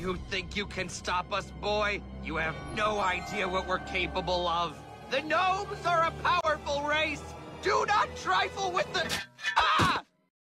You think you can stop us, boy? You have no idea what we're capable of. The gnomes are a powerful race. Do not trifle with the...